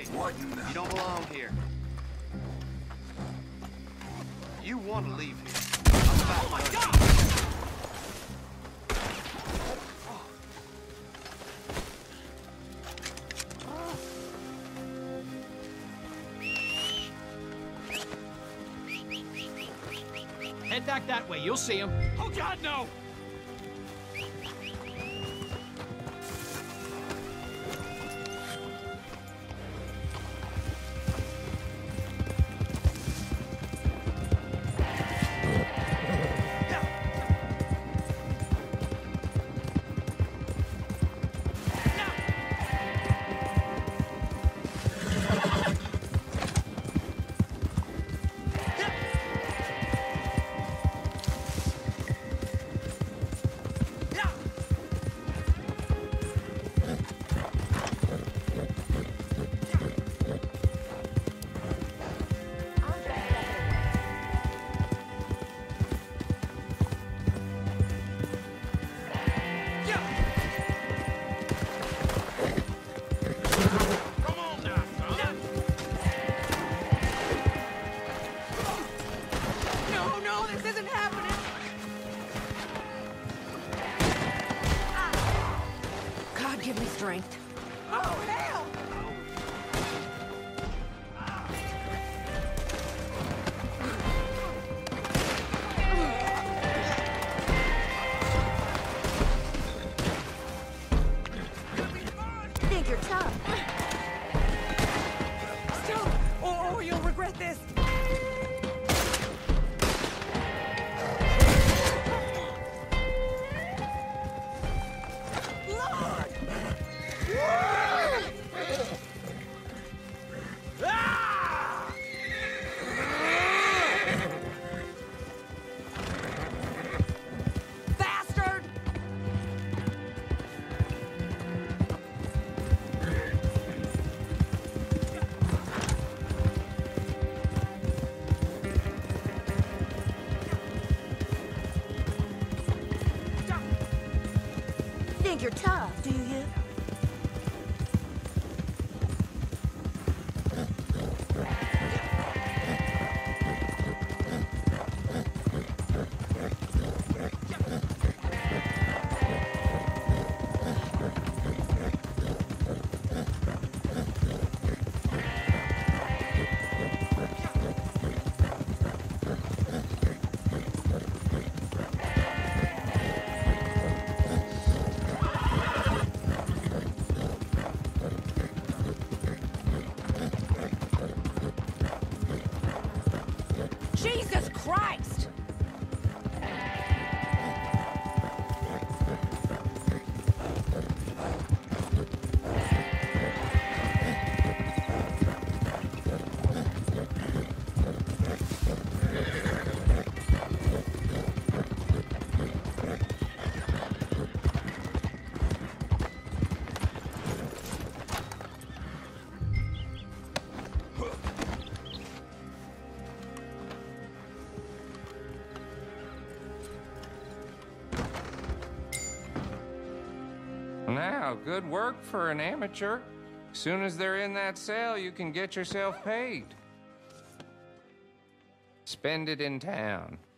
Hey, you don't belong here. You want to leave here. Oh my God! Head back that way, you'll see him. Oh God, no! Give me strength. Oh, hell! Think you're tough. Stop, or you'll regret this. Think you're tough, do you? Jesus Christ! Now, good work for an amateur. As soon as they're in that cell, you can get yourself paid. Spend it in town.